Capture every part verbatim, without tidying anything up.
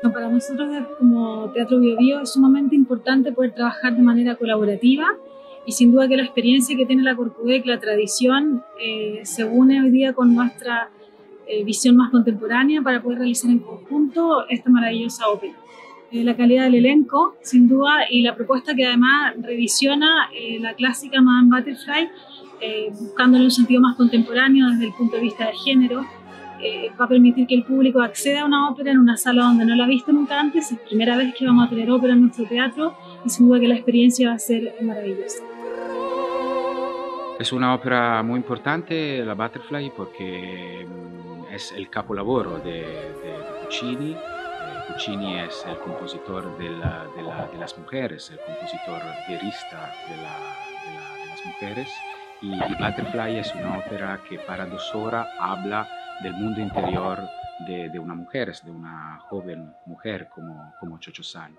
No, para nosotros como Teatro Bio Bio es sumamente importante poder trabajar de manera colaborativa y sin duda que la experiencia que tiene la Corcudec, la tradición, eh, se une hoy día con nuestra eh, visión más contemporánea para poder realizar en conjunto esta maravillosa ópera. Eh, la calidad del elenco, sin duda, y la propuesta que además revisiona eh, la clásica Madame Butterfly, eh, buscándole un sentido más contemporáneo desde el punto de vista de género. Eh, va a permitir que el público acceda a una ópera en una sala donde no la ha visto nunca antes. Es la primera vez que vamos a tener ópera en nuestro teatro y sin duda que la experiencia va a ser maravillosa. Es una ópera muy importante, la Butterfly, porque mm, es el capolavoro de, de, de Puccini. Eh, Puccini es el compositor de, la, de, la, de las mujeres, el compositor lirista de, la, de, la, de las mujeres. Y, y Butterfly es una ópera que para dos horas habla del mundo interior de, de una mujer, de una joven mujer como, como Cho-Cho-San.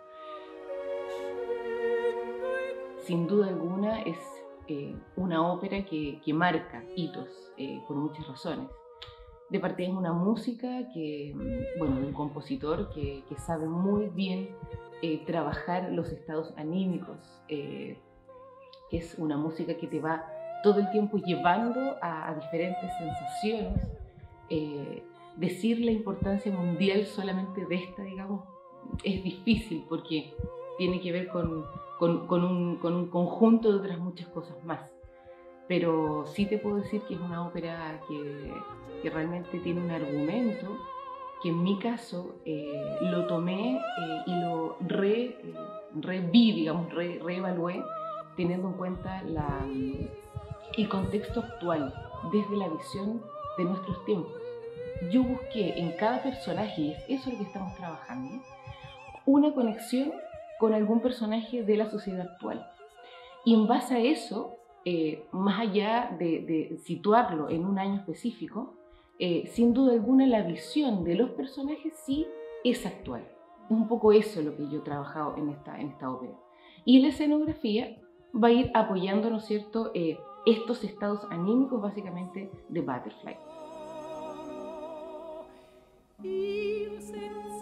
Sin duda alguna es eh, una ópera que, que marca hitos eh, por muchas razones. De partida es una música que, bueno, de un compositor que, que sabe muy bien eh, trabajar los estados anímicos, eh, que es una música que te va todo el tiempo llevando a, a diferentes sensaciones. Eh, decir la importancia mundial solamente de esta, digamos, es difícil porque tiene que ver con, con, con, un, con un conjunto de otras muchas cosas más. Pero sí te puedo decir que es una ópera que, que realmente tiene un argumento que en mi caso eh, lo tomé eh, y lo re, eh, reví, digamos, re, reevalué, teniendo en cuenta la, el contexto actual desde la visión de nuestros tiempos. Yo busqué en cada personaje, y es eso lo que estamos trabajando, una conexión con algún personaje de la sociedad actual. Y en base a eso, eh, más allá de, de situarlo en un año específico, eh, sin duda alguna la visión de los personajes sí es actual. Es un poco eso lo que yo he trabajado en esta, en esta ópera. Y la escenografía va a ir apoyando, ¿no es cierto?, eh, estos estados anímicos básicamente de Butterfly.